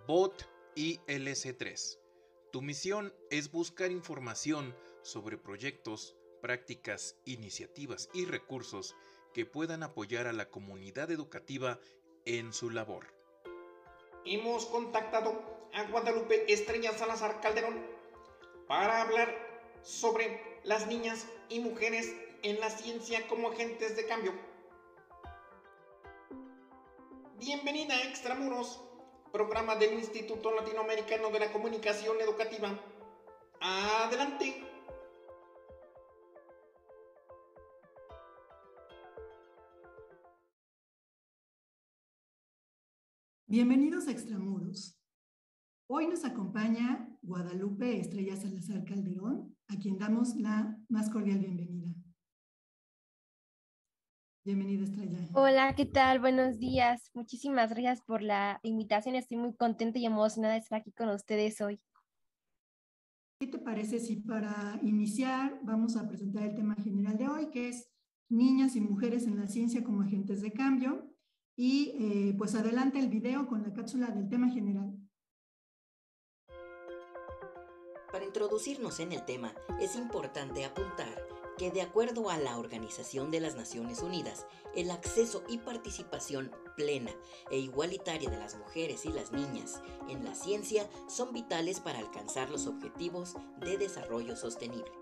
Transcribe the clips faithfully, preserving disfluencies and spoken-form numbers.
B O T I L C tres. Tu misión es buscar información sobre proyectos, prácticas, iniciativas y recursos que puedan apoyar a la comunidad educativa en su labor. Hemos contactado a Guadalupe Estrella Salazar Calderón para hablar sobre las niñas y mujeres en la ciencia como agentes de cambio. Bienvenida a Extramuros, programa del Instituto Latinoamericano de la Comunicación Educativa. Adelante. Bienvenidos a Extramuros. Hoy nos acompaña Guadalupe Estrella Salazar Calderón, a quien damos la más cordial bienvenida. Bienvenida, Estrella. Hola, ¿qué tal? Buenos días. Muchísimas gracias por la invitación. Estoy muy contenta y emocionada de estar aquí con ustedes hoy. ¿Qué te parece si para iniciar vamos a presentar el tema general de hoy, que es niñas y mujeres en la ciencia como agentes de cambio? Y eh, pues adelante el video con la cápsula del tema general. Para introducirnos en el tema, es importante apuntar que de acuerdo a la Organización de las Naciones Unidas, el acceso y participación plena e igualitaria de las mujeres y las niñas en la ciencia son vitales para alcanzar los objetivos de desarrollo sostenible.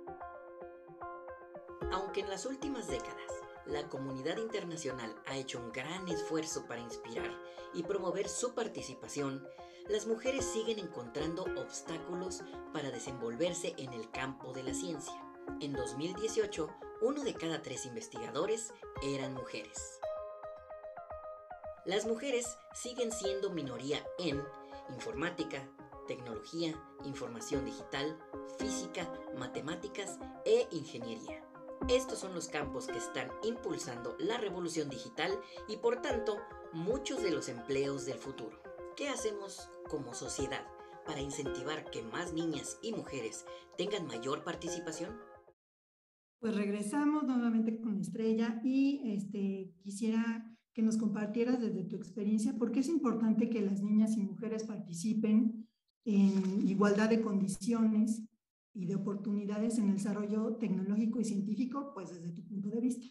Aunque en las últimas décadas, la comunidad internacional ha hecho un gran esfuerzo para inspirar y promover su participación, las mujeres siguen encontrando obstáculos para desenvolverse en el campo de la ciencia. En dos mil dieciocho, uno de cada tres investigadores eran mujeres. Las mujeres siguen siendo minoría en informática, tecnología, información digital, física, matemáticas e ingeniería. Estos son los campos que están impulsando la revolución digital y, por tanto, muchos de los empleos del futuro. ¿Qué hacemos como sociedad para incentivar que más niñas y mujeres tengan mayor participación? Pues regresamos nuevamente con Estrella y este, quisiera que nos compartieras desde tu experiencia por qué es importante que las niñas y mujeres participen en igualdad de condiciones y de oportunidades en el desarrollo tecnológico y científico, pues desde tu punto de vista.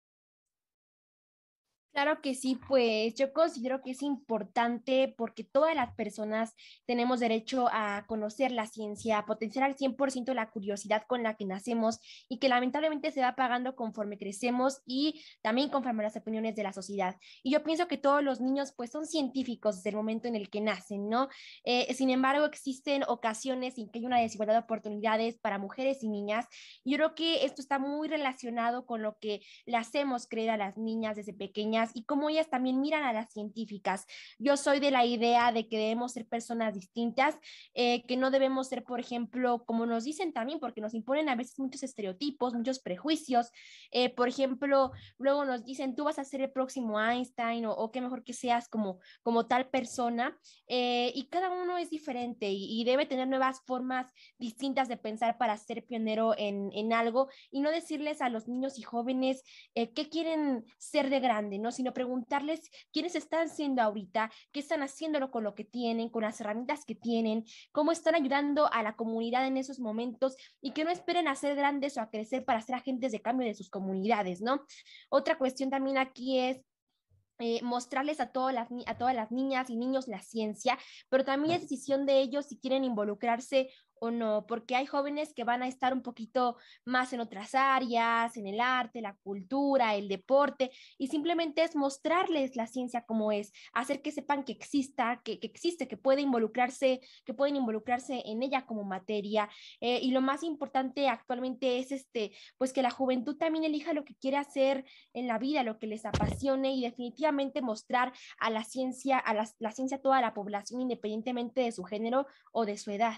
Claro que sí, pues yo considero que es importante porque todas las personas tenemos derecho a conocer la ciencia, a potenciar al cien por ciento la curiosidad con la que nacemos y que lamentablemente se va apagando conforme crecemos y también conforme a las opiniones de la sociedad. Y yo pienso que todos los niños pues son científicos desde el momento en el que nacen, ¿no? Eh, sin embargo, existen ocasiones en que hay una desigualdad de oportunidades para mujeres y niñas. Yo creo que esto está muy relacionado con lo que le hacemos creer a las niñas desde pequeñas y cómo ellas también miran a las científicas. Yo soy de la idea de que debemos ser personas distintas, eh, que no debemos ser, por ejemplo, como nos dicen también, porque nos imponen a veces muchos estereotipos, muchos prejuicios. Eh, por ejemplo, luego nos dicen, tú vas a ser el próximo Einstein o, o qué mejor que seas como, como tal persona. Eh, y cada uno es diferente y, y debe tener nuevas formas distintas de pensar para ser pionero en, en algo y no decirles a los niños y jóvenes eh, qué quieren ser de grande, ¿no? Sino preguntarles quiénes están siendo ahorita, qué están haciéndolo con lo que tienen, con las herramientas que tienen, cómo están ayudando a la comunidad en esos momentos y que no esperen a ser grandes o a crecer para ser agentes de cambio de sus comunidades, ¿no? Otra cuestión también aquí es Eh, mostrarles a todas, las, a todas las niñas y niños la ciencia, pero también es decisión de ellos si quieren involucrarse o no, porque hay jóvenes que van a estar un poquito más en otras áreas, en el arte, la cultura, el deporte, y simplemente es mostrarles la ciencia como es, hacer que sepan que exista, que, que existe, que puede involucrarse, que pueden involucrarse en ella como materia, eh, y lo más importante actualmente es este, pues que la juventud también elija lo que quiere hacer en la vida, lo que les apasione y definitivamente mostrar a la ciencia, a la, la ciencia a toda la población independientemente de su género o de su edad.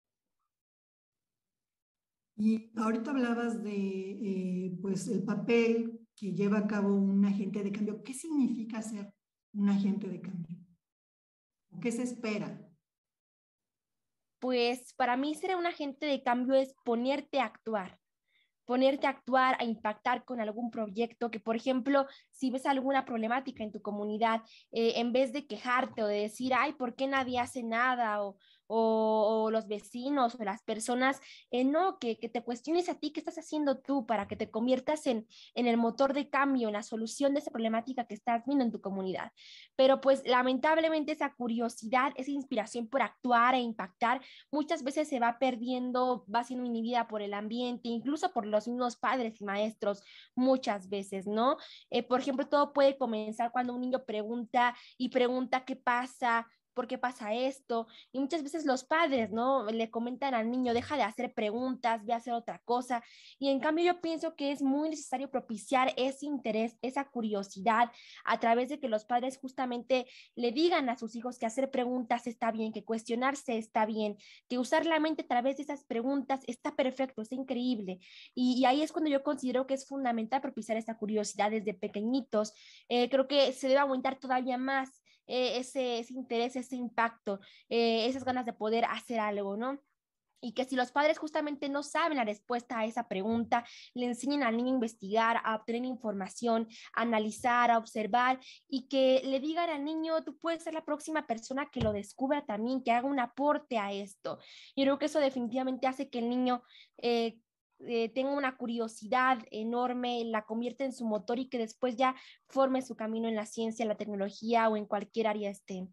Y ahorita hablabas de eh, pues el papel que lleva a cabo un agente de cambio. ¿Qué significa ser un agente de cambio? ¿Qué se espera? Pues para mí ser un agente de cambio es ponerte a actuar. ponerte a actuar, a impactar con algún proyecto, que por ejemplo, si ves alguna problemática en tu comunidad, eh, en vez de quejarte o de decir, ay, ¿por qué nadie hace nada? O, o, o los vecinos o las personas, eh, no, que, que te cuestiones a ti qué estás haciendo tú para que te conviertas en, en el motor de cambio, en la solución de esa problemática que estás viendo en tu comunidad. Pero pues lamentablemente esa curiosidad, esa inspiración por actuar e impactar, muchas veces se va perdiendo, va siendo inhibida por el ambiente, incluso por los mismos padres y maestros, muchas veces, ¿no? Eh, por ejemplo, todo puede comenzar cuando un niño pregunta y pregunta qué pasa, por qué pasa esto, y muchas veces los padres, ¿no? Le comentan al niño, deja de hacer preguntas, ve a hacer otra cosa, y en cambio yo pienso que es muy necesario propiciar ese interés, esa curiosidad, a través de que los padres justamente le digan a sus hijos que hacer preguntas está bien, que cuestionarse está bien, que usar la mente a través de esas preguntas está perfecto, está increíble, y, y ahí es cuando yo considero que es fundamental propiciar esa curiosidad desde pequeñitos. Eh, creo que se debe aumentar todavía más eh, ese, ese interés, ese impacto, eh, esas ganas de poder hacer algo, ¿no? Y que si los padres justamente no saben la respuesta a esa pregunta, le enseñen al niño a investigar, a obtener información, a analizar, a observar, y que le digan al niño, tú puedes ser la próxima persona que lo descubra también, que haga un aporte a esto. Yo creo que eso definitivamente hace que el niño eh, eh, tenga una curiosidad enorme, la convierta en su motor y que después ya forme su camino en la ciencia, la tecnología o en cualquier área esté.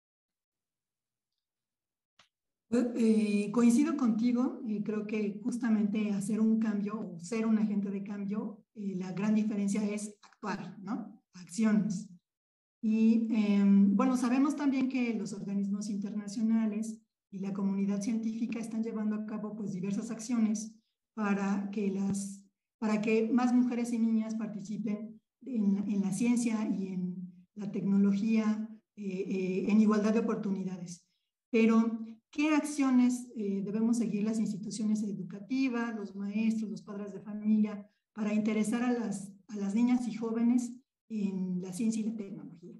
Eh, coincido contigo y creo que justamente hacer un cambio o ser un agente de cambio, eh, la gran diferencia es actuar, ¿no? Acciones. Y eh, bueno, sabemos también que los organismos internacionales y la comunidad científica están llevando a cabo pues diversas acciones para que, las, para que más mujeres y niñas participen en, en la ciencia y en la tecnología eh, eh, en igualdad de oportunidades. Pero ¿qué acciones eh, debemos seguir las instituciones educativas, los maestros, los padres de familia, para interesar a las, a las niñas y jóvenes en la ciencia y la tecnología?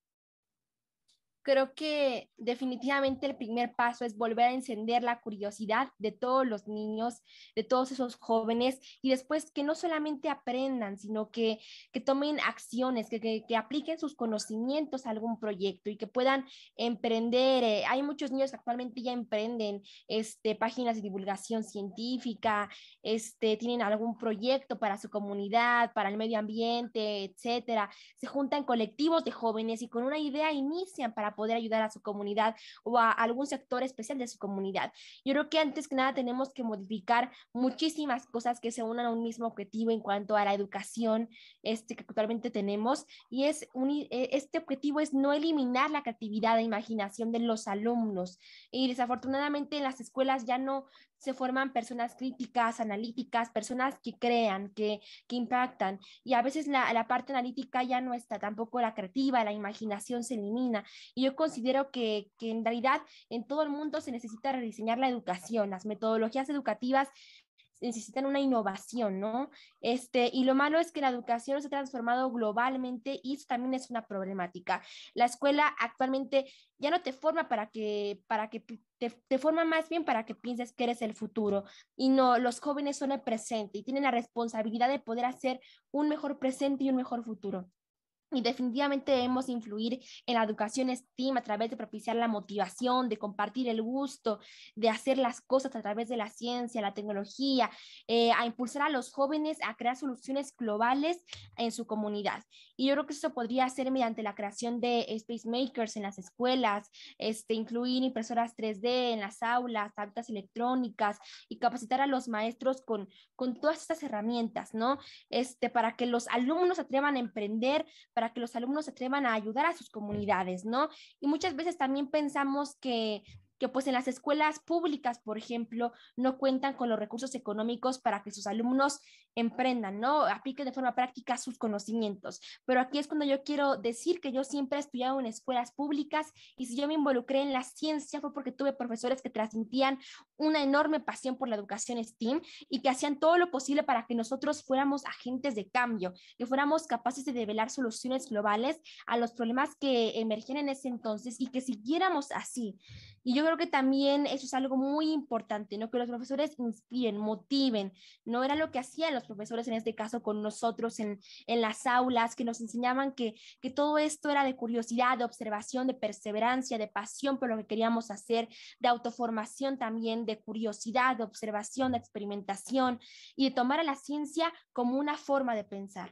Creo que definitivamente el primer paso es volver a encender la curiosidad de todos los niños, de todos esos jóvenes, y después que no solamente aprendan, sino que, que tomen acciones, que, que, que apliquen sus conocimientos a algún proyecto y que puedan emprender. Eh, hay muchos niños que actualmente ya emprenden este, páginas de divulgación científica, este, tienen algún proyecto para su comunidad, para el medio ambiente, etcétera. Se juntan colectivos de jóvenes y con una idea inician para poder ayudar a su comunidad o a algún sector especial de su comunidad. Yo creo que antes que nada tenemos que modificar muchísimas cosas que se unan a un mismo objetivo en cuanto a la educación este, que actualmente tenemos, y es un, este objetivo es no eliminar la creatividad e imaginación de los alumnos, y desafortunadamente en las escuelas ya no se forman personas críticas, analíticas, personas que crean, que, que impactan, y a veces la, la parte analítica ya no está, tampoco la creativa, la imaginación se elimina, y yo considero que, que en realidad en todo el mundo se necesita rediseñar la educación, las metodologías educativas necesitan una innovación, ¿no? Este, y lo malo es que la educación se ha transformado globalmente y eso también es una problemática. La escuela actualmente ya no te forma para que, para que te, te forma más bien para que pienses que eres el futuro, y no, los jóvenes son el presente y tienen la responsabilidad de poder hacer un mejor presente y un mejor futuro. Y definitivamente debemos influir en la educación STEAM a través de propiciar la motivación, de compartir el gusto, de hacer las cosas a través de la ciencia, la tecnología, eh, a impulsar a los jóvenes a crear soluciones globales en su comunidad. Y yo creo que eso podría hacer mediante la creación de space makers en las escuelas, este, incluir impresoras tres D en las aulas, tabletas electrónicas, y capacitar a los maestros con, con todas estas herramientas, ¿no? Este, para que los alumnos se atrevan a emprender, para que los alumnos se atrevan a ayudar a sus comunidades, ¿no? Y muchas veces también pensamos que que pues en las escuelas públicas, por ejemplo, no cuentan con los recursos económicos para que sus alumnos emprendan, ¿no? Apliquen de forma práctica sus conocimientos. Pero aquí es cuando yo quiero decir que yo siempre he estudiado en escuelas públicas y si yo me involucré en la ciencia fue porque tuve profesores que transmitían una enorme pasión por la educación STEAM y que hacían todo lo posible para que nosotros fuéramos agentes de cambio, que fuéramos capaces de develar soluciones globales a los problemas que emergían en ese entonces y que siguiéramos así. Y yo creo que también eso es algo muy importante, ¿no? Que los profesores inspiren, motiven. No era lo que hacían los profesores en este caso con nosotros en, en las aulas, que nos enseñaban que, que todo esto era de curiosidad, de observación, de perseverancia, de pasión por lo que queríamos hacer, de autoformación también, de curiosidad, de observación, de experimentación y de tomar a la ciencia como una forma de pensar.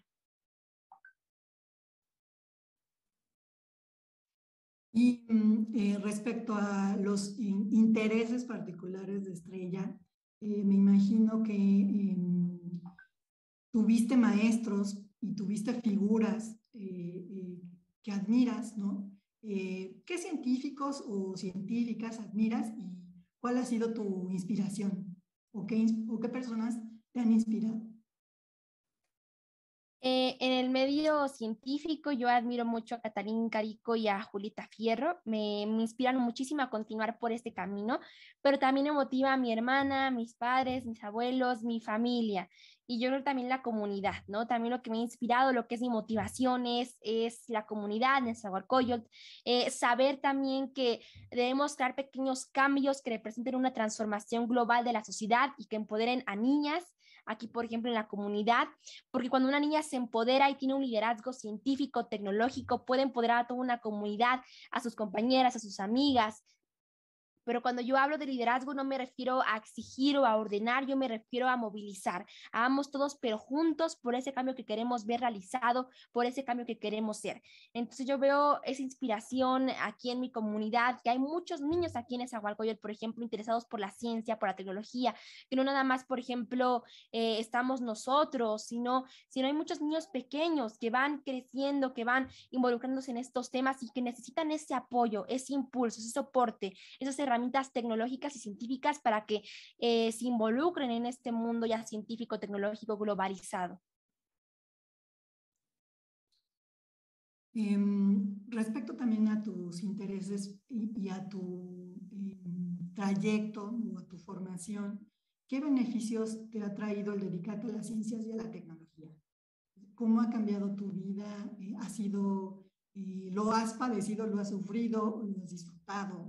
Y eh, respecto a los in, intereses particulares de Estrella, eh, me imagino que eh, tuviste maestros y tuviste figuras eh, eh, que admiras, ¿no? Eh, ¿Qué científicos o científicas admiras y cuál ha sido tu inspiración? ¿O qué, o qué personas te han inspirado? Eh, en el medio científico yo admiro mucho a Catalín Carico y a Julieta Fierro, me, me inspiran muchísimo a continuar por este camino, pero también me motiva a mi hermana, mis padres, mis abuelos, mi familia y yo creo también la comunidad, ¿no? También lo que me ha inspirado, lo que es mi motivación es, es la comunidad, Nezahualcóyotl, eh, saber también que debemos crear pequeños cambios que representen una transformación global de la sociedad y que empoderen a niñas, aquí por ejemplo en la comunidad, porque cuando una niña se empodera y tiene un liderazgo científico, tecnológico, puede empoderar a toda una comunidad, a sus compañeras, a sus amigas. Pero cuando yo hablo de liderazgo no me refiero a exigir o a ordenar, yo me refiero a movilizar. Hagamos todos, pero juntos por ese cambio que queremos ver realizado, por ese cambio que queremos ser. Entonces yo veo esa inspiración aquí en mi comunidad, que hay muchos niños aquí en Nezahualcóyotl, por ejemplo, interesados por la ciencia, por la tecnología, que no nada más, por ejemplo, eh, estamos nosotros, sino, sino hay muchos niños pequeños que van creciendo, que van involucrándose en estos temas y que necesitan ese apoyo, ese impulso, ese soporte, esas herramientas herramientas tecnológicas y científicas para que eh, se involucren en este mundo ya científico, tecnológico, globalizado. Eh, respecto también a tus intereses y, y a tu eh, trayecto o a tu formación, ¿qué beneficios te ha traído el dedicarte a las ciencias y a la tecnología? ¿Cómo ha cambiado tu vida? Eh, ¿Ha sido, eh, lo has padecido, lo has sufrido, lo has disfrutado?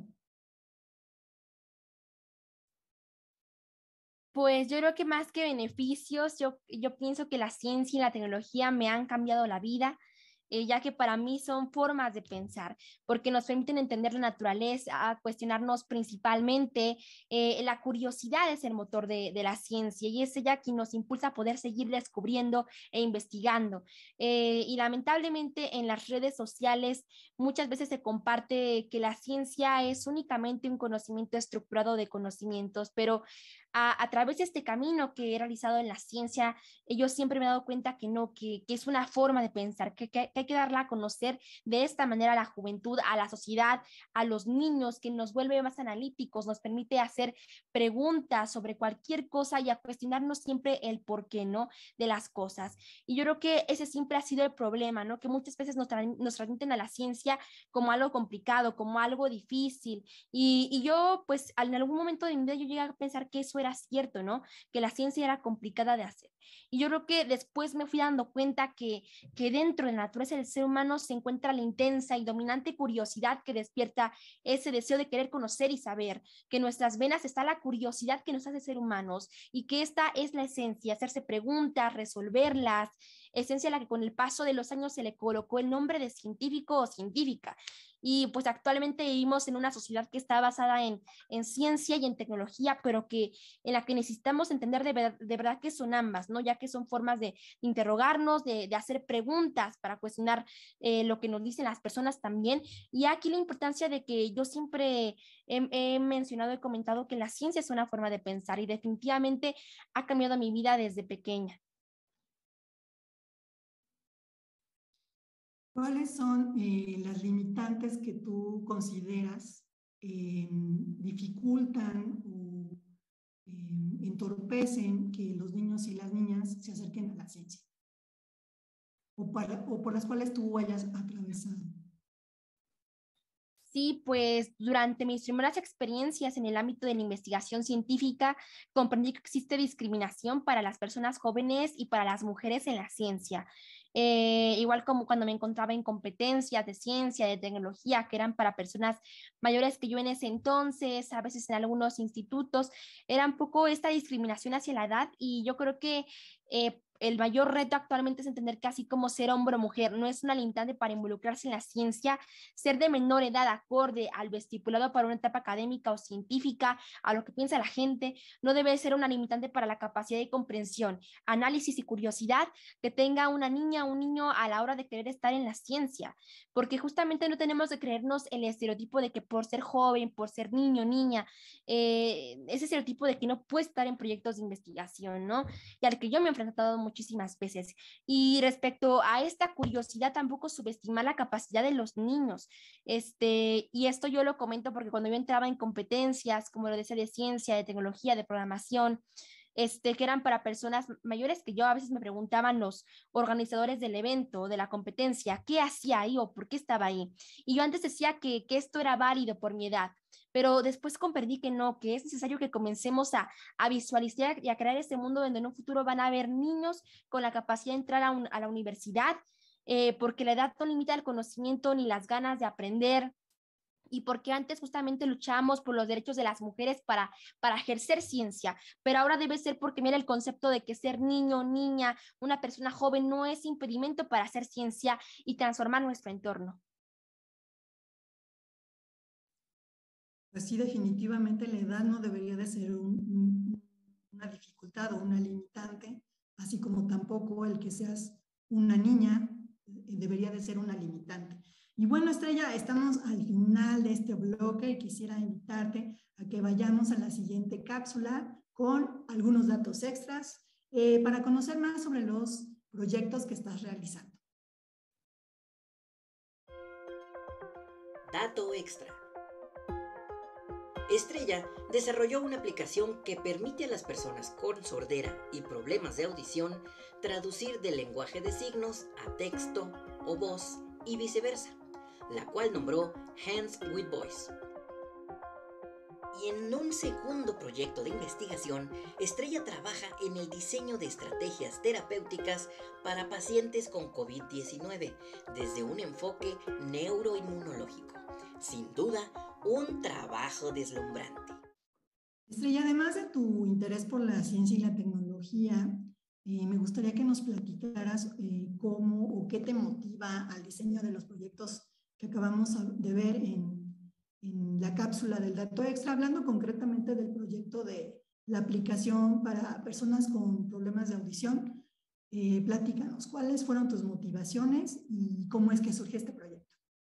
Pues yo creo que más que beneficios, yo, yo pienso que la ciencia y la tecnología me han cambiado la vida, eh, ya que para mí son formas de pensar, porque nos permiten entender la naturaleza, cuestionarnos principalmente. Eh, la curiosidad es el motor de, de, la ciencia y es ella quien nos impulsa a poder seguir descubriendo e investigando. Eh, y lamentablemente en las redes sociales muchas veces se comparte que la ciencia es únicamente un conocimiento estructurado de conocimientos, pero a, a través de este camino que he realizado en la ciencia, eh, yo siempre me he dado cuenta que no, que, que es una forma de pensar, que, que, que hay que darla a conocer de esta manera a la juventud, a la sociedad, a los niños, que nos vuelve más analíticos, nos permite hacer preguntas sobre cualquier cosa y a cuestionarnos siempre el por qué, ¿no? De las cosas. Y yo creo que ese siempre ha sido el problema, ¿no? Que muchas veces nos, tra nos transmiten a la ciencia como algo complicado, como algo difícil. Y, y yo, pues, en algún momento de mi vida yo llegué a pensar que eso era cierto, ¿no? Que la ciencia era complicada de hacer. Y yo creo que después me fui dando cuenta que, que dentro de la naturaleza del ser humano se encuentra la intensa y dominante curiosidad que despierta ese deseo de querer conocer y saber, que en nuestras venas está la curiosidad que nos hace ser humanos y que esta es la esencia, hacerse preguntas, resolverlas, esencia a la que con el paso de los años se le colocó el nombre de científico o científica. Y pues actualmente vivimos en una sociedad que está basada en, en ciencia y en tecnología, pero que en la que necesitamos entender de, ver, de verdad que son ambas, ¿no? Ya que son formas de interrogarnos, de, de hacer preguntas para cuestionar eh, lo que nos dicen las personas también. Y aquí la importancia de que yo siempre he, he mencionado, he comentado que la ciencia es una forma de pensar y definitivamente ha cambiado mi vida desde pequeña. ¿Cuáles son eh, las limitantes que tú consideras eh, dificultan o eh, entorpecen que los niños y las niñas se acerquen a la ciencia, o, para, o por las cuales tú hayas atravesado. Sí, pues durante mis primeras experiencias en el ámbito de la investigación científica, comprendí que existe discriminación para las personas jóvenes y para las mujeres en la ciencia. Eh, igual como cuando me encontraba en competencias de ciencia, de tecnología, que eran para personas mayores que yo en ese entonces, a veces en algunos institutos, era un poco esta discriminación hacia la edad, y yo creo que eh, el mayor reto actualmente es entender que así como ser hombre o mujer no es una limitante para involucrarse en la ciencia, ser de menor edad acorde al lo estipulado para una etapa académica o científica, a lo que piensa la gente, no debe ser una limitante para la capacidad de comprensión, análisis y curiosidad que tenga una niña o un niño a la hora de querer estar en la ciencia, porque justamente no tenemos que creernos el estereotipo de que por ser joven, por ser niño, niña, eh, ese estereotipo de que no puede estar en proyectos de investigación, ¿no? Y al que yo me he enfrentado muchísimas veces. Y respecto a esta curiosidad, tampoco subestimar la capacidad de los niños. Este, y esto yo lo comento porque cuando yo entraba en competencias, como lo decía, de ciencia, de tecnología, de programación, este, que eran para personas mayores, que yo a veces me preguntaban los organizadores del evento, de la competencia, ¿qué hacía ahí o por qué estaba ahí? Y yo antes decía que, que esto era válido por mi edad, pero después comprendí que no, que es necesario que comencemos a, a visualizar y a crear este mundo donde en un futuro van a haber niños con la capacidad de entrar a, un, a la universidad, eh, porque la edad no limita el conocimiento ni las ganas de aprender, y porque antes justamente luchábamos por los derechos de las mujeres para, para ejercer ciencia, pero ahora debe ser porque mira el concepto de que ser niño, niña, una persona joven no es impedimento para hacer ciencia y transformar nuestro entorno. Pues sí, definitivamente la edad no debería de ser un, un, una dificultad o una limitante, así como tampoco el que seas una niña debería de ser una limitante. Y bueno, Estrella, estamos al final de este bloque y quisiera invitarte a que vayamos a la siguiente cápsula con algunos datos extras eh, para conocer más sobre los proyectos que estás realizando. Dato extra. Estrella desarrolló una aplicación que permite a las personas con sordera y problemas de audición traducir del lenguaje de signos a texto o voz y viceversa, la cual nombró Hands with Voice. Y en un segundo proyecto de investigación, Estrella trabaja en el diseño de estrategias terapéuticas para pacientes con COVID diecinueve desde un enfoque neuroinmunológico. Sin duda, un trabajo deslumbrante. Estrella, además de tu interés por la ciencia y la tecnología, eh, me gustaría que nos platicaras eh, cómo o qué te motiva al diseño de los proyectos que acabamos de ver en, en la cápsula del dato extra, hablando concretamente del proyecto de la aplicación para personas con problemas de audición. Eh, platícanos, ¿cuáles fueron tus motivaciones y cómo es que surge este proyecto?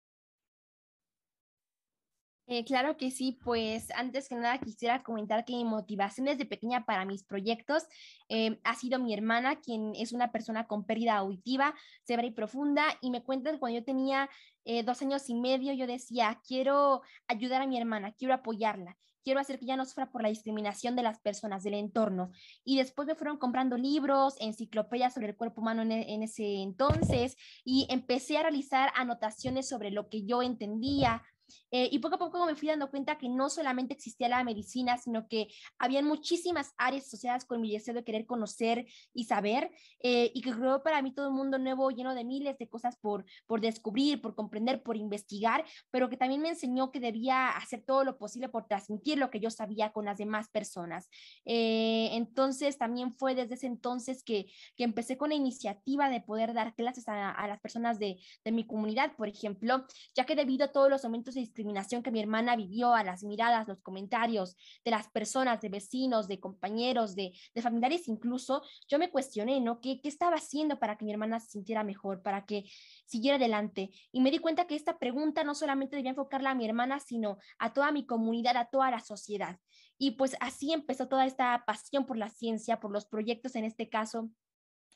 Eh, claro que sí, pues antes que nada quisiera comentar que mi motivación desde pequeña para mis proyectos eh, ha sido mi hermana, quien es una persona con pérdida auditiva severa y profunda, y me cuenta que cuando yo tenía eh, dos años y medio yo decía, quiero ayudar a mi hermana, quiero apoyarla, quiero hacer que ya no sufra por la discriminación de las personas, del entorno. Y después me fueron comprando libros, enciclopedias sobre el cuerpo humano en, en ese entonces, y empecé a realizar anotaciones sobre lo que yo entendía. Eh, y poco a poco me fui dando cuenta que no solamente existía la medicina, sino que habían muchísimas áreas asociadas con mi deseo de querer conocer y saber, eh, y que creó para mí todo un mundo nuevo lleno de miles de cosas por, por descubrir, por comprender, por investigar, pero que también me enseñó que debía hacer todo lo posible por transmitir lo que yo sabía con las demás personas. Eh, entonces también fue desde ese entonces que, que empecé con la iniciativa de poder dar clases a, a las personas de, de mi comunidad, por ejemplo, ya que debido a todos los aumentos de discriminación que mi hermana vivió, a las miradas, los comentarios de las personas, de vecinos, de compañeros, de, de familiares incluso, yo me cuestioné, ¿no? ¿Qué, ¿Qué estaba haciendo para que mi hermana se sintiera mejor, para que siguiera adelante? Y me di cuenta que esta pregunta no solamente debía enfocarla a mi hermana, sino a toda mi comunidad, a toda la sociedad. Y pues así empezó toda esta pasión por la ciencia, por los proyectos en este caso,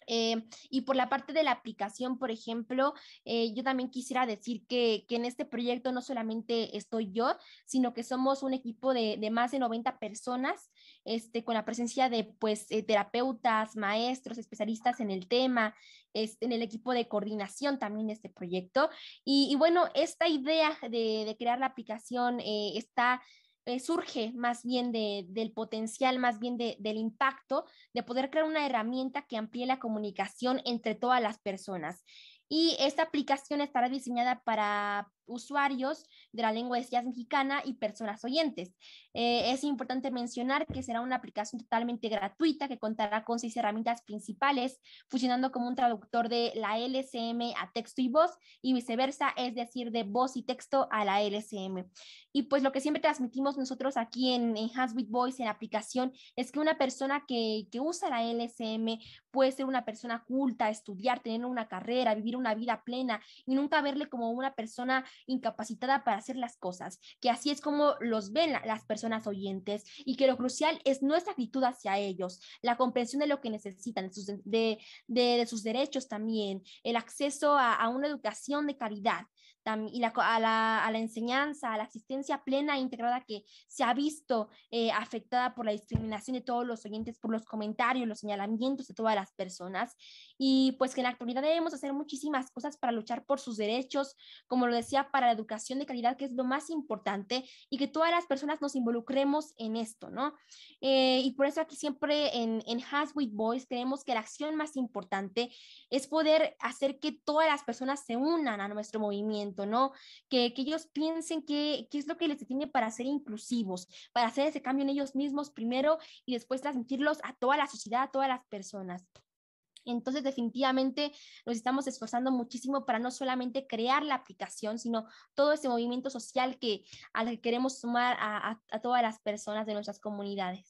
Eh, y por la parte de la aplicación, por ejemplo, eh, yo también quisiera decir que, que en este proyecto no solamente estoy yo, sino que somos un equipo de, de más de noventa personas, este, con la presencia de pues, eh, terapeutas, maestros, especialistas en el tema, este, en el equipo de coordinación también de este proyecto. Y, y bueno, esta idea de, de crear la aplicación eh, está eh, surge más bien de, del potencial, más bien de, del impacto de poder crear una herramienta que amplíe la comunicación entre todas las personas. Y esta aplicación estará diseñada para usuarios de la lengua de señas mexicana y personas oyentes. Eh, es importante mencionar que será una aplicación totalmente gratuita que contará con seis herramientas principales, funcionando como un traductor de la L S M a texto y voz y viceversa, es decir, de voz y texto a la L S M. Y pues lo que siempre transmitimos nosotros aquí en, en Hands with Voice, en la aplicación, es que una persona que, que usa la L S M puede ser una persona culta, estudiar, tener una carrera, vivir una vida plena y nunca verle como una persona incapacitada para hacer las cosas, que así es como los ven la, las personas oyentes y que lo crucial es nuestra actitud hacia ellos, la comprensión de lo que necesitan, de sus, de, de, de sus derechos también, el acceso a, a una educación de calidad y la, a, la, a la enseñanza, a la asistencia plena e integrada que se ha visto eh, afectada por la discriminación de todos los oyentes, por los comentarios, los señalamientos de todas las personas. Y pues que en la actualidad debemos hacer muchísimas cosas para luchar por sus derechos, como lo decía, para la educación de calidad, que es lo más importante, y que todas las personas nos involucremos en esto, ¿no? Eh, y por eso aquí siempre en, en Hands with Voice creemos que la acción más importante es poder hacer que todas las personas se unan a nuestro movimiento, ¿no? Que, que ellos piensen qué es lo que les tiene para ser inclusivos, para hacer ese cambio en ellos mismos primero y después transmitirlos a toda la sociedad, a todas las personas. Entonces, definitivamente nos estamos esforzando muchísimo para no solamente crear la aplicación, sino todo ese movimiento social que, al que queremos sumar a, a, a todas las personas de nuestras comunidades.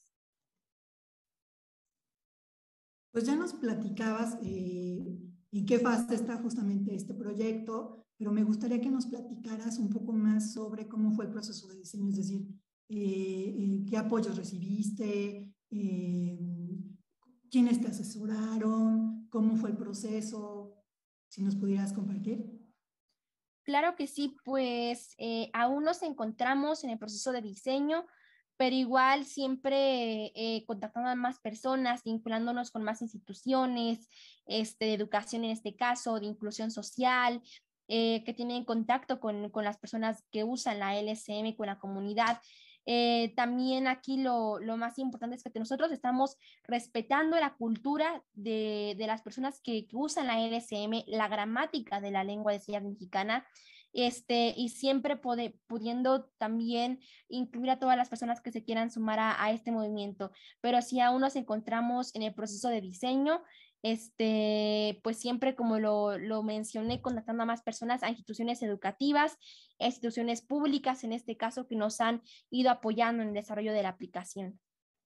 Pues ya nos platicabas eh, en qué fase está justamente este proyecto, pero me gustaría que nos platicaras un poco más sobre cómo fue el proceso de diseño, es decir, eh, eh, qué apoyos recibiste, eh, quiénes te asesoraron, cómo fue el proceso, si nos pudieras compartir. Claro que sí, pues eh, aún nos encontramos en el proceso de diseño, pero igual siempre eh, contactando a más personas, vinculándonos con más instituciones, este, de educación en este caso, de inclusión social, eh, que tienen contacto con, con las personas que usan la L S M, con la comunidad. Eh, también aquí lo, lo, más importante es que nosotros estamos respetando la cultura de, de las personas que, que, usan la L S M, la gramática de la lengua de señas mexicana, este, y siempre pode, pudiendo también incluir a todas las personas que se quieran sumar a, a este movimiento. Pero si aún nos encontramos en el proceso de diseño, este, pues siempre, como lo, lo mencioné, contactando a más personas, a instituciones educativas, a instituciones públicas, en este caso, que nos han ido apoyando en el desarrollo de la aplicación.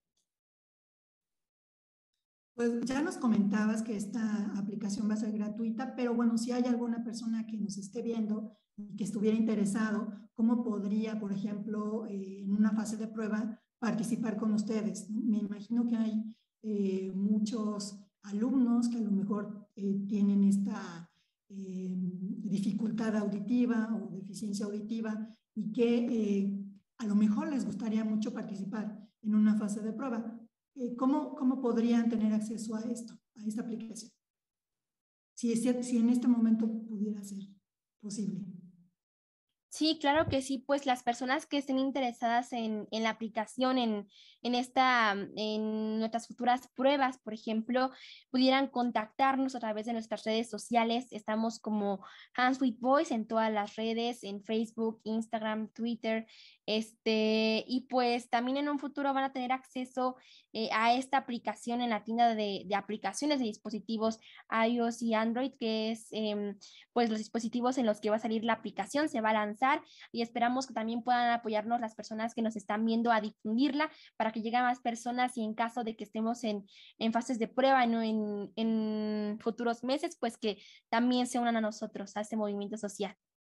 Pues ya nos comentabas que esta aplicación va a ser gratuita, pero bueno, si hay alguna persona que nos esté viendo y que estuviera interesado, ¿cómo podría, por ejemplo, eh, en una fase de prueba, participar con ustedes? Me imagino que hay eh, muchos alumnos que a lo mejor eh, tienen esta eh, dificultad auditiva o deficiencia auditiva y que eh, a lo mejor les gustaría mucho participar en una fase de prueba. ¿Cómo, ¿Cómo podrían tener acceso a esto, a esta aplicación? Si, es, si en este momento pudiera ser posible. Sí, claro que sí, pues las personas que estén interesadas en, en la aplicación, en, en, esta, en nuestras futuras pruebas, por ejemplo, pudieran contactarnos a través de nuestras redes sociales. Estamos como Hands with Voice en todas las redes, en Facebook, Instagram, Twitter, este, y pues también en un futuro van a tener acceso eh, a esta aplicación en la tienda de, de aplicaciones de dispositivos iOS y Android, que es eh, pues los dispositivos en los que va a salir la aplicación, se va a lanzar y esperamos que también puedan apoyarnos las personas que nos están viendo a difundirla para que lleguen más personas y en caso de que estemos en, en fases de prueba, ¿no? en, en futuros meses, pues que también se unan a nosotros, a este movimiento social.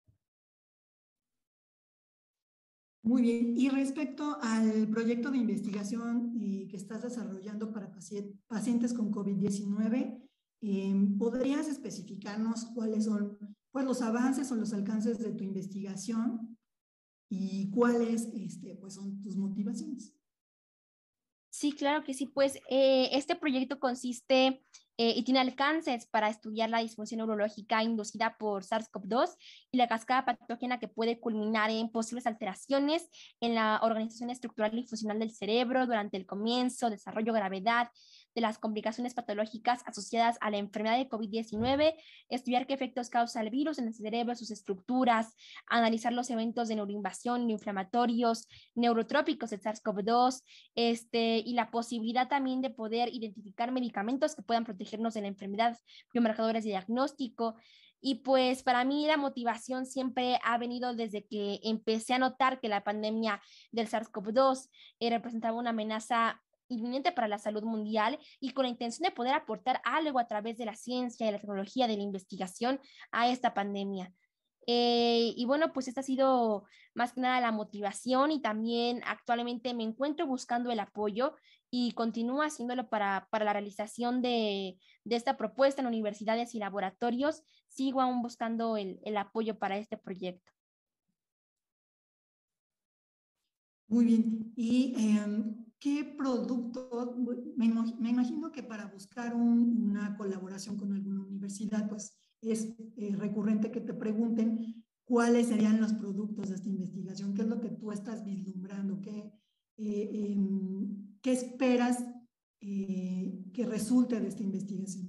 Muy bien. Y respecto al proyecto de investigación eh, que estás desarrollando para paci- pacientes con COVID diecinueve, Eh, ¿Podrías especificarnos cuáles son pues, los avances o los alcances de tu investigación y cuáles este, pues, son tus motivaciones? Sí, claro que sí. Pues eh, este proyecto consiste eh, y tiene alcances para estudiar la disfunción neurológica inducida por SARS CoV dos y la cascada patógena que puede culminar en posibles alteraciones en la organización estructural y funcional del cerebro durante el comienzo, desarrollo, gravedad de las complicaciones patológicas asociadas a la enfermedad de COVID diecinueve, estudiar qué efectos causa el virus en el cerebro, sus estructuras, analizar los eventos de neuroinvasión, inflamatorios, neurotrópicos del SARS CoV dos, este, y la posibilidad también de poder identificar medicamentos que puedan protegernos de la enfermedad, biomarcadores de diagnóstico. Y pues para mí la motivación siempre ha venido desde que empecé a notar que la pandemia del SARS CoV dos eh, representaba una amenaza inminente para la salud mundial y con la intención de poder aportar algo a través de la ciencia, de la tecnología, de la investigación a esta pandemia. Eh, y bueno, pues esta ha sido más que nada la motivación y también actualmente me encuentro buscando el apoyo y continúo haciéndolo para, para la realización de, de esta propuesta en universidades y laboratorios. Sigo aún buscando el, el apoyo para este proyecto. Muy bien. ¿Y eh, qué producto? Me, me imagino que para buscar un, una colaboración con alguna universidad, pues es eh, recurrente que te pregunten cuáles serían los productos de esta investigación, qué es lo que tú estás vislumbrando, qué, eh, eh, qué esperas eh, que resulte de esta investigación.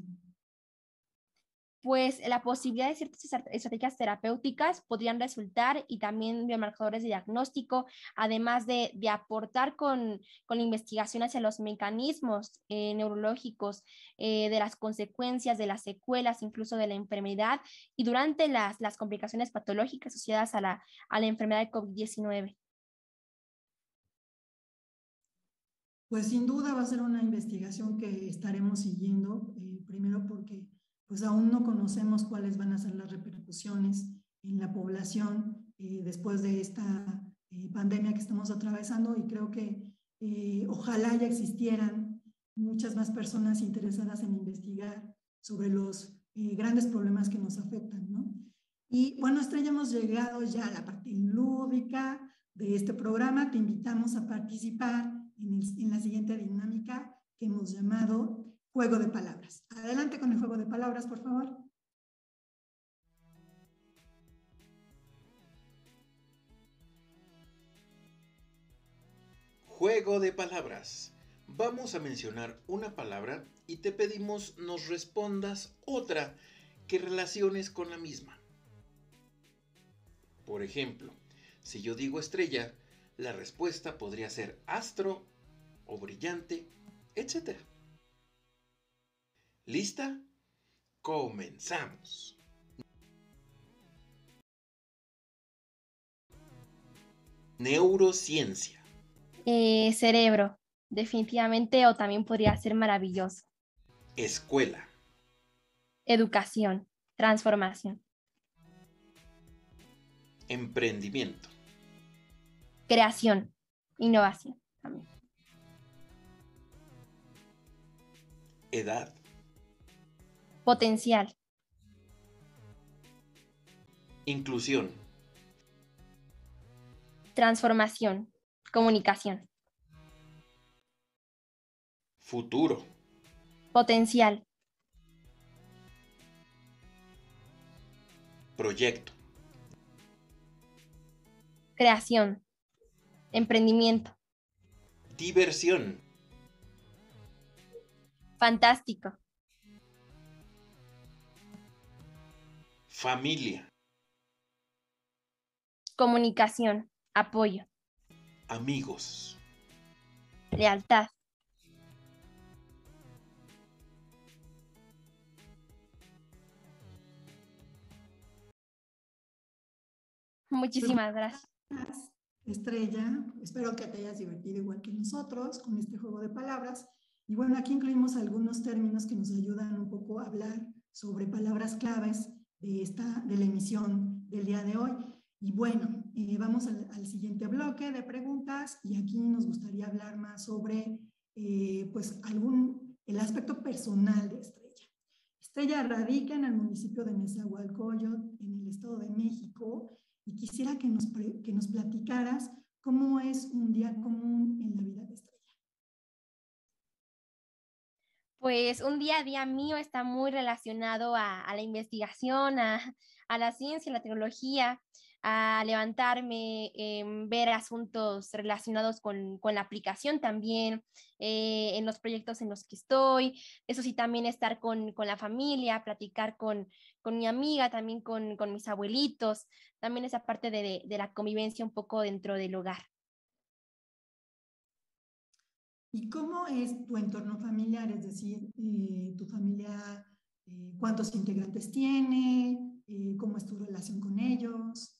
Pues la posibilidad de ciertas estrategias terapéuticas podrían resultar y también biomarcadores de diagnóstico, además de, de aportar con, con la investigación hacia los mecanismos eh, neurológicos, eh, de las consecuencias, de las secuelas, incluso de la enfermedad y durante las, las complicaciones patológicas asociadas a la, a la enfermedad de COVID diecinueve. Pues sin duda va a ser una investigación que estaremos siguiendo, eh, primero porque pues aún no conocemos cuáles van a ser las repercusiones en la población eh, después de esta eh, pandemia que estamos atravesando y creo que eh, ojalá ya existieran muchas más personas interesadas en investigar sobre los eh, grandes problemas que nos afectan, ¿no? Y bueno, Estrella, hemos llegado ya a la parte lúdica de este programa. Te invitamos a participar en, el, en la siguiente dinámica que hemos llamado Juego de Palabras. Adelante con el juego de palabras, por favor. Juego de palabras. Vamos a mencionar una palabra y te pedimos nos respondas otra que relaciones con la misma. Por ejemplo, si yo digo estrella, la respuesta podría ser astro o brillante, etcétera. ¿Lista? Comenzamos. Neurociencia. Eh, cerebro, definitivamente, o también podría ser maravilloso. Escuela. Educación, transformación. Emprendimiento. Creación, innovación también. Edad. Potencial. Inclusión. Transformación, comunicación. Futuro. Potencial. Proyecto. Creación. Emprendimiento. Diversión. Fantástico. Familia. Comunicación. Apoyo. Amigos. Lealtad. Muchísimas gracias. Estrella, espero que te hayas divertido igual que nosotros con este juego de palabras. Y bueno, aquí incluimos algunos términos que nos ayudan un poco a hablar sobre palabras claves de, esta, de la emisión del día de hoy. Y bueno, eh, vamos al, al siguiente bloque de preguntas y aquí nos gustaría hablar más sobre eh, pues algún, el aspecto personal de Estrella. Estrella radica en el municipio de Nezahualcóyotl, en el Estado de México, y quisiera que nos, que nos platicaras cómo es un día común en la vida de Estrella. Pues un día a día mío está muy relacionado a, a la investigación, a, a la ciencia, a la tecnología, a levantarme, em, ver asuntos relacionados con, con la aplicación también, eh, en los proyectos en los que estoy. Eso sí, también estar con, con la familia, platicar con, con mi amiga, también con, con mis abuelitos, también esa parte de, de, de la convivencia un poco dentro del hogar. ¿Y cómo es tu entorno familiar? Es decir, eh, tu familia, eh, ¿cuántos integrantes tiene? Eh, ¿Cómo es tu relación con ellos?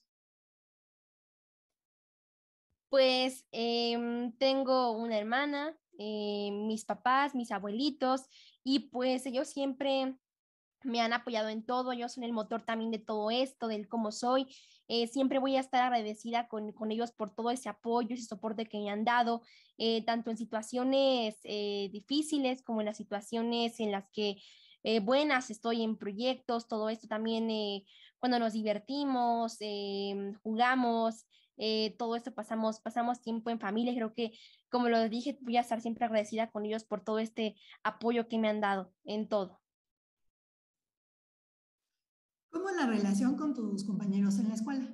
Pues em, tengo una hermana, eh, mis papás, mis abuelitos, y pues ellos siempre me han apoyado en todo, ellos son el motor también de todo esto, del cómo soy. Eh, siempre voy a estar agradecida con, con ellos por todo ese apoyo, ese soporte que me han dado, eh, tanto en situaciones eh, difíciles como en las situaciones en las que eh, buenas, estoy en proyectos, todo esto también, eh, cuando nos divertimos, eh, jugamos, eh, todo esto pasamos, pasamos tiempo en familia. Creo que, como lo dije, voy a estar siempre agradecida con ellos por todo este apoyo que me han dado en todo. ¿Cómo es la relación con tus compañeros en la escuela?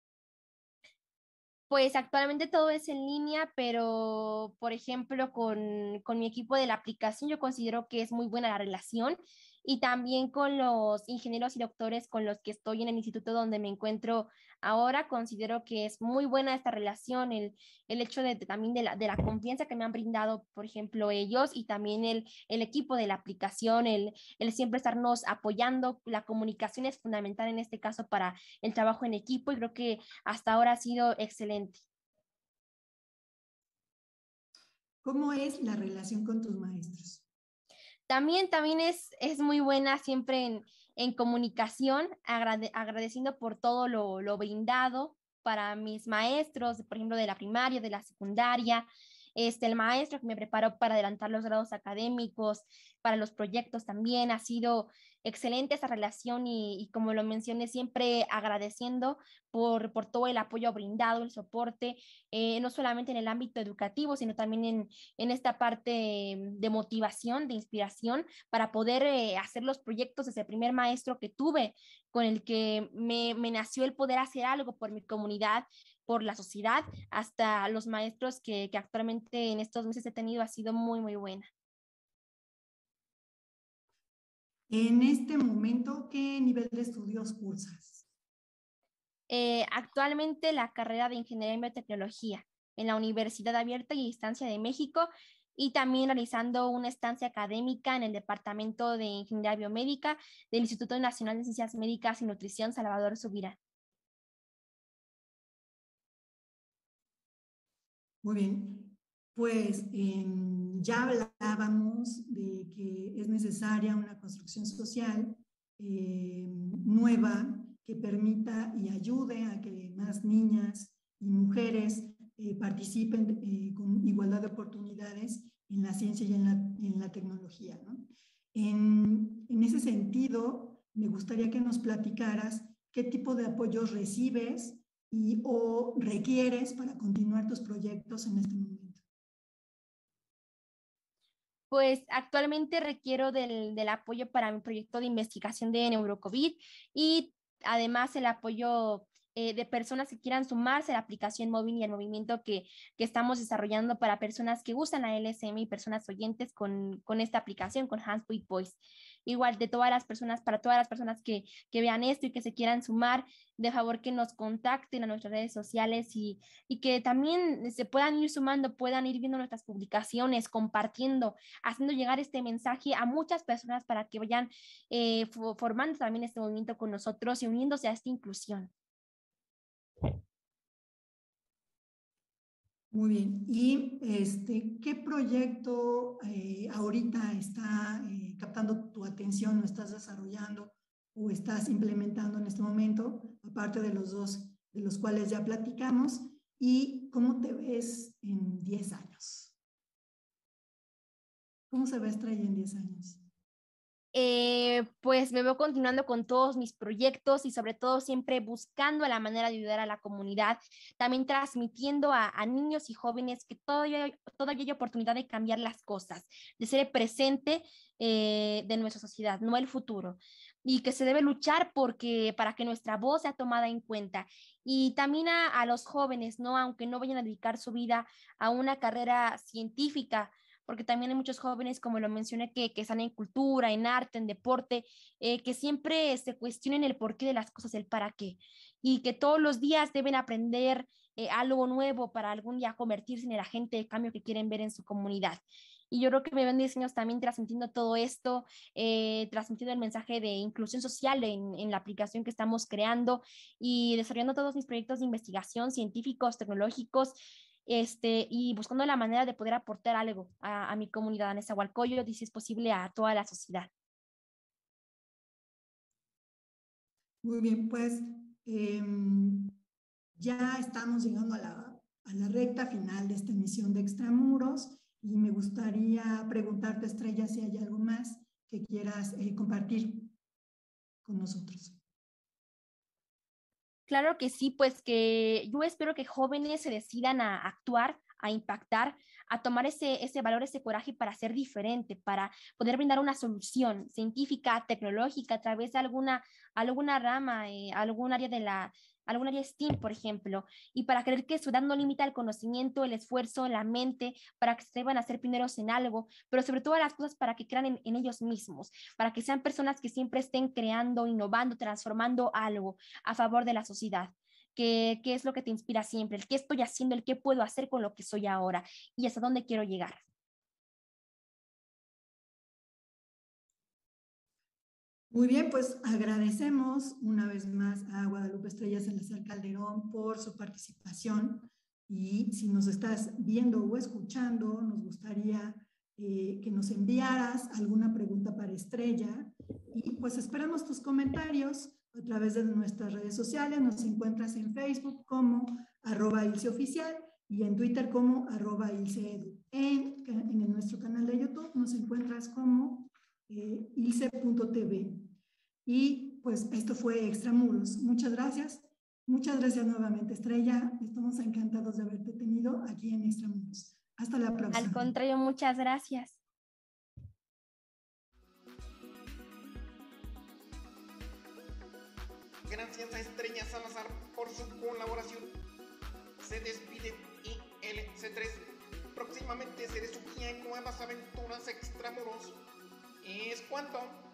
Pues actualmente todo es en línea, pero por ejemplo con, con mi equipo de la aplicación yo considero que es muy buena la relación, y también con los ingenieros y doctores con los que estoy en el instituto donde me encuentro ahora, considero que es muy buena esta relación, el, el hecho de, de también de la, de la confianza que me han brindado, por ejemplo, ellos, y también el, el equipo de la aplicación, el, el siempre estarnos apoyando. La comunicación es fundamental en este caso para el trabajo en equipo, y creo que hasta ahora ha sido excelente. ¿Cómo es la relación con tus maestros? También, también es, es muy buena siempre en, en comunicación, agrade, agradeciendo por todo lo, lo brindado para mis maestros, por ejemplo, de la primaria, de la secundaria, este, el maestro que me preparó para adelantar los grados académicos, para los proyectos también. Ha sido excelente esa relación, y, y como lo mencioné, siempre agradeciendo por, por todo el apoyo brindado, el soporte, eh, no solamente en el ámbito educativo, sino también en, en esta parte de motivación, de inspiración, para poder eh, hacer los proyectos. Desde el primer maestro que tuve, con el que me, me nació el poder hacer algo por mi comunidad, por la sociedad, hasta los maestros que, que actualmente en estos meses he tenido, ha sido muy, muy buena. En este momento, ¿qué nivel de estudios cursas? Eh, actualmente la carrera de Ingeniería en Biotecnología en la Universidad Abierta y Distancia de México, y también realizando una estancia académica en el Departamento de Ingeniería Biomédica del Instituto Nacional de Ciencias Médicas y Nutrición Salvador Subirán. Muy bien, pues eh, ya hablábamos de que es necesaria una construcción social eh, nueva que permita y ayude a que más niñas y mujeres eh, participen eh, con igualdad de oportunidades en la ciencia y en la, en la tecnología, ¿no? En, en ese sentido, me gustaría que nos platicaras qué tipo de apoyos recibes y o requieres para continuar tus proyectos en este momento. Pues actualmente requiero del, del apoyo para mi proyecto de investigación de neurocovid, y además el apoyo eh, de personas que quieran sumarse a la aplicación móvil y al movimiento que, que estamos desarrollando para personas que usan la L S M y personas oyentes con, con esta aplicación, con Hands with Voice. Igual de todas las personas, para todas las personas que, que vean esto y que se quieran sumar, de favor que nos contacten a nuestras redes sociales, y, y que también se puedan ir sumando, puedan ir viendo nuestras publicaciones, compartiendo, haciendo llegar este mensaje a muchas personas para que vayan eh, formando también este movimiento con nosotros y uniéndose a esta inclusión. Muy bien. ¿Y este, qué proyecto eh, ahorita está eh, captando tu atención o estás desarrollando o estás implementando en este momento, aparte de los dos de los cuales ya platicamos? ¿Y cómo te ves en diez años? ¿Cómo se ve Estrella en diez años? Eh, pues me veo continuando con todos mis proyectos y sobre todo siempre buscando la manera de ayudar a la comunidad, también transmitiendo a, a niños y jóvenes que todavía, todavía hay oportunidad de cambiar las cosas, de ser el presente eh, de nuestra sociedad, no el futuro, y que se debe luchar porque, para que nuestra voz sea tomada en cuenta. Y también a, a los jóvenes, ¿no? Aunque no vayan a dedicar su vida a una carrera científica, porque también hay muchos jóvenes, como lo mencioné, que, que están en cultura, en arte, en deporte, eh, que siempre se cuestionen el porqué de las cosas, el para qué, y que todos los días deben aprender eh, algo nuevo para algún día convertirse en el agente de cambio que quieren ver en su comunidad. Y yo creo que me ven diseños también transmitiendo todo esto, eh, transmitiendo el mensaje de inclusión social en, en la aplicación que estamos creando y desarrollando todos mis proyectos de investigación científicos, tecnológicos, este, y buscando la manera de poder aportar algo a, a mi comunidad en Nezahualcóyotl y si es posible a toda la sociedad. Muy bien, pues eh, ya estamos llegando a la, a la recta final de esta emisión de Extramuros y me gustaría preguntarte, Estrella, si hay algo más que quieras eh, compartir con nosotros. Claro que sí, pues que yo espero que jóvenes se decidan a actuar, a impactar, a tomar ese, ese valor, ese coraje para ser diferente, para poder brindar una solución científica, tecnológica, a través de alguna, alguna rama, eh, algún área de la, algún área STEAM, por ejemplo, y para creer que su edad no limita el conocimiento, el esfuerzo, la mente, para que se atrevan a ser pioneros en algo, pero sobre todo las cosas para que crean en, en ellos mismos, para que sean personas que siempre estén creando, innovando, transformando algo a favor de la sociedad. ¿Qué, qué es lo que te inspira siempre? El qué estoy haciendo, el qué puedo hacer con lo que soy ahora y hasta dónde quiero llegar. Muy bien, pues agradecemos una vez más a Guadalupe Estrella Salazar Calderón por su participación y si nos estás viendo o escuchando, nos gustaría eh, que nos enviaras alguna pregunta para Estrella y pues esperamos tus comentarios a través de nuestras redes sociales. Nos encuentras en Facebook como arroba ilseoficial y en Twitter como arroba ilseedu. En, en nuestro canal de YouTube nos encuentras como Eh, ilce punto t v. Y pues esto fue Extramuros. Muchas gracias. Muchas gracias nuevamente, Estrella. Estamos encantados de haberte tenido aquí en Extramuros. Hasta la próxima. Al contrario, muchas gracias. Gracias a Estrella Salazar por su colaboración. Se despide I L C tres. Próximamente seré su guía en nuevas aventuras extramuros. Es cuanto.